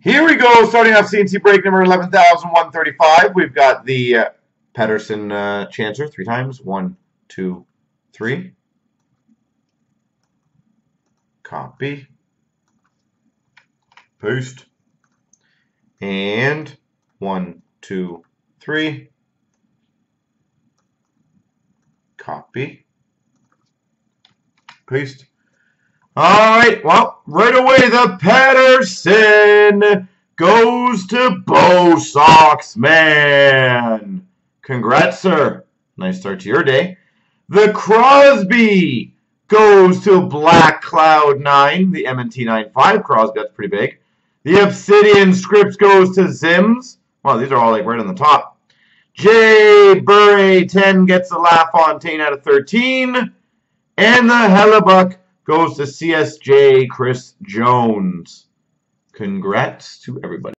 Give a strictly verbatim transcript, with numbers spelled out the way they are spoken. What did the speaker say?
Here we go, starting off C N C break number eleven thousand one hundred thirty-five. We've got the uh, Patterson uh, Chancer three times. One, two, three. Copy. Paste. And one, two, three. Copy. Paste. All right, well, right away, the Patterson goes to Bo Soxman. Congrats, sir. Nice start to your day. The Crosby goes to Black Cloud nine, the M N T ninety-five. Crosby, that's pretty big. The Obsidian Scripts goes to Zims. Wow, these are all like right on the top. Jay Burray ten gets a LaFontaine out of thirteen. And the Hellebuck goes to C S J Chris Jones. Congrats to everybody.